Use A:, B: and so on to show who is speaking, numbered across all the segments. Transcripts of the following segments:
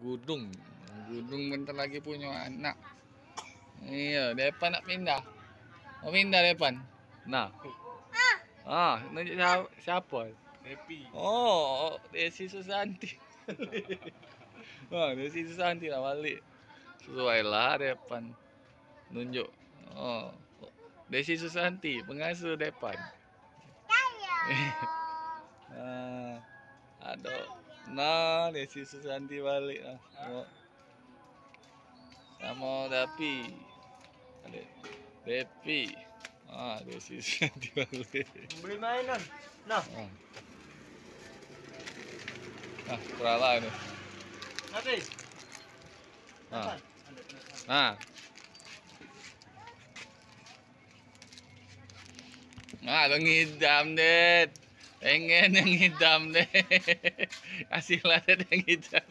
A: Gudung. Gudung bentar lagi punya anak. Iya, Depan nak pindah. Mau pindah Depan. Nah. Nunjuk siapa?
B: Happy.
A: Oh, Desi Susanti. Desi Susanti lah balik. Sesuai lah Depan. Nunjuk. Oh, Desi Susanti, pengasuh Depan. Aduh. Nah, Desi Susanti balik lah. Sama Dapi. Depi. Desi Susanti balik.
B: Beli mainan. Nah.
A: Kerala ini.
B: Nanti.
A: Lo ngidam deh. Pengen yang ngidam deh. Kasihlah yang ngidam.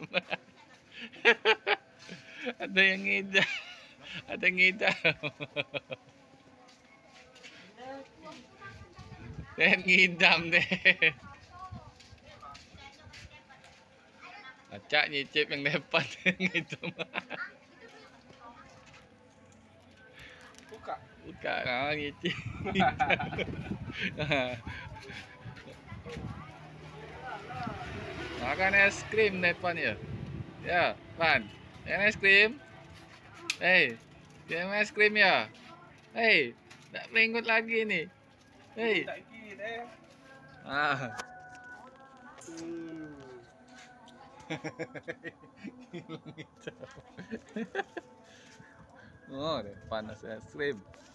A: Ada yang ngidam. Ada yang ngidam. Dan ngidam deh. Acak nyicip yang depan ngidam. Buka nyicip. Makan es krim depan ya. Ya, Pan. Es krim. Hei, dia es krim ya. Hei, tak meringut lagi nih. Hei. Oh, Depan es krim.